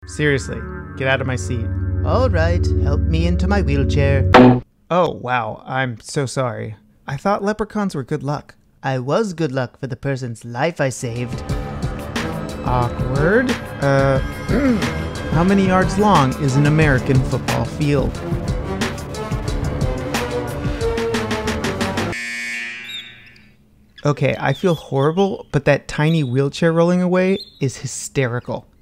Seriously, get out of my seat. All right, help me into my wheelchair. Oh, wow, I'm so sorry. I thought leprechauns were good luck. I was good luck for the person's life I saved. Awkward. How many yards long is an American football field? Okay, I feel horrible, but that tiny wheelchair rolling away is hysterical.